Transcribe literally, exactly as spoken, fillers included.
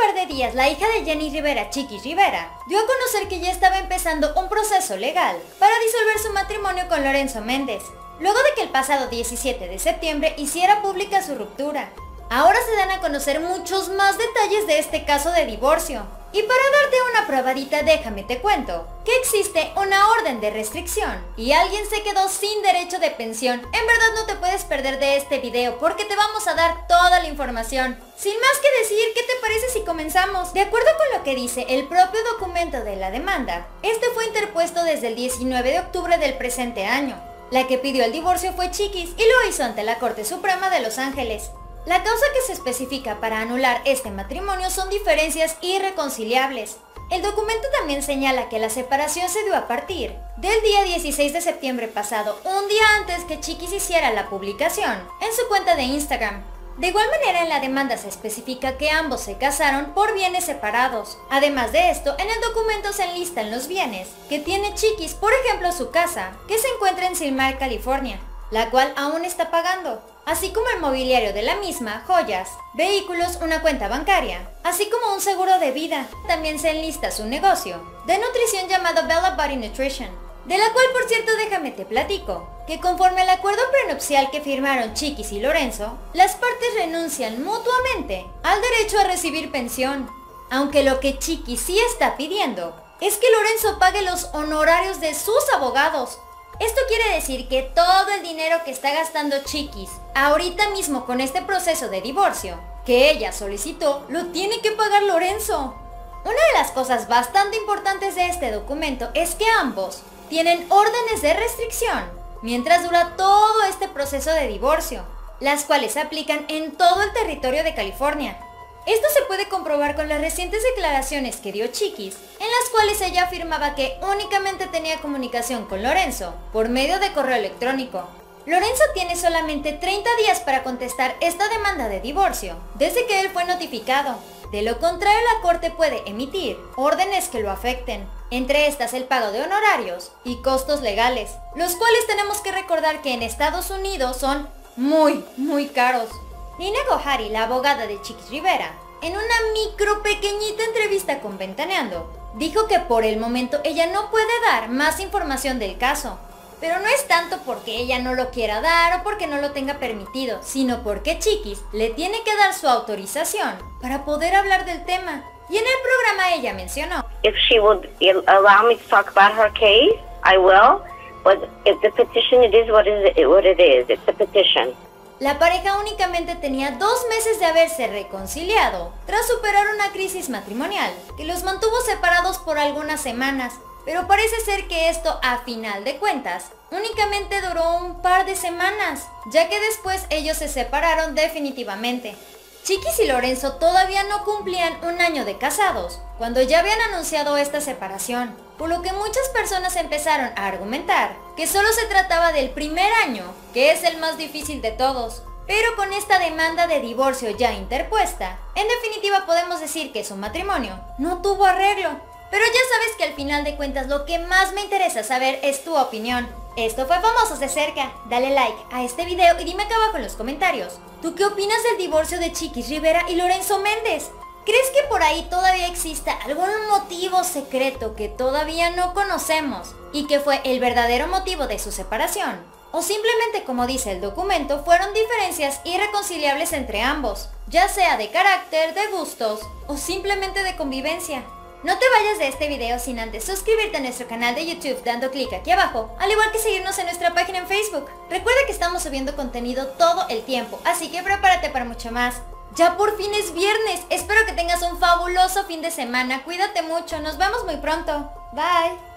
par de días, la hija de Jenny Rivera, Chiquis Rivera, dio a conocer que ya estaba empezando un proceso legal para disolver su matrimonio con Lorenzo Méndez, luego de que el pasado diecisiete de septiembre hiciera pública su ruptura. Ahora se dan a conocer muchos más detalles de este caso de divorcio. Y para darte una probadita, déjame te cuento que existe una orden de restricción y alguien se quedó sin derecho de pensión. En verdad no te puedes perder de este video porque te vamos a dar toda la información. Sin más que decir, ¿qué te parece si comenzamos? De acuerdo con lo que dice el propio documento de la demanda, este fue interpuesto desde el diecinueve de octubre del presente año. La que pidió el divorcio fue Chiquis y lo hizo ante la Corte Suprema de Los Ángeles. La causa que se especifica para anular este matrimonio son diferencias irreconciliables. El documento también señala que la separación se dio a partir del día dieciséis de septiembre pasado, un día antes que Chiquis hiciera la publicación en su cuenta de Instagram. De igual manera, en la demanda se especifica que ambos se casaron por bienes separados. Además de esto, en el documento se enlistan los bienes que tiene Chiquis, por ejemplo su casa, que se encuentra en Silmar, California, la cual aún está pagando, así como el mobiliario de la misma, joyas, vehículos, una cuenta bancaria, así como un seguro de vida. También se enlista su negocio de nutrición llamado Bella Body Nutrition, de la cual, por cierto, déjame te platico, que conforme al acuerdo prenupcial que firmaron Chiquis y Lorenzo, las partes renuncian mutuamente al derecho a recibir pensión, aunque lo que Chiquis sí está pidiendo es que Lorenzo pague los honorarios de sus abogados. Esto quiere decir que todo el dinero que está gastando Chiquis ahorita mismo con este proceso de divorcio que ella solicitó, lo tiene que pagar Lorenzo. Una de las cosas bastante importantes de este documento es que ambos tienen órdenes de restricción mientras dura todo este proceso de divorcio, las cuales se aplican en todo el territorio de California. Esto se puede comprobar con las recientes declaraciones que dio Chiquis, en las cuales ella afirmaba que únicamente tenía comunicación con Lorenzo por medio de correo electrónico. Lorenzo tiene solamente treinta días para contestar esta demanda de divorcio, desde que él fue notificado. De lo contrario, la corte puede emitir órdenes que lo afecten, entre estas el pago de honorarios y costos legales, los cuales tenemos que recordar que en Estados Unidos son muy, muy caros. Nina Gohary, la abogada de Chiquis Rivera, en una micro pequeñita entrevista con Ventaneando, dijo que por el momento ella no puede dar más información del caso, pero no es tanto porque ella no lo quiera dar o porque no lo tenga permitido, sino porque Chiquis le tiene que dar su autorización para poder hablar del tema. Y en el programa ella mencionó: If she would allow me to talk about her case, I will, but if the petition, it is what is what it is, it's a petition. La pareja únicamente tenía dos meses de haberse reconciliado tras superar una crisis matrimonial que los mantuvo separados por algunas semanas, pero parece ser que esto, a final de cuentas, únicamente duró un par de semanas, ya que después ellos se separaron definitivamente. Chiquis y Lorenzo todavía no cumplían un año de casados cuando ya habían anunciado esta separación, por lo que muchas personas empezaron a argumentar que solo se trataba del primer año, que es el más difícil de todos. Pero con esta demanda de divorcio ya interpuesta, en definitiva podemos decir que su matrimonio no tuvo arreglo. Pero ya sabes que al final de cuentas lo que más me interesa saber es tu opinión. Esto fue Famosos de Cerca. Dale like a este video y dime acá abajo en los comentarios, ¿tú qué opinas del divorcio de Chiquis Rivera y Lorenzo Méndez? ¿Crees que por ahí todavía exista algún motivo secreto que todavía no conocemos y que fue el verdadero motivo de su separación? ¿O simplemente, como dice el documento, fueron diferencias irreconciliables entre ambos, ya sea de carácter, de gustos o simplemente de convivencia? No te vayas de este video sin antes suscribirte a nuestro canal de YouTube dando clic aquí abajo, al igual que seguirnos en nuestra página en Facebook. Recuerda que estamos subiendo contenido todo el tiempo, así que prepárate para mucho más. Ya por fin es viernes, espero que tengas un fabuloso fin de semana, cuídate mucho, nos vemos muy pronto, bye.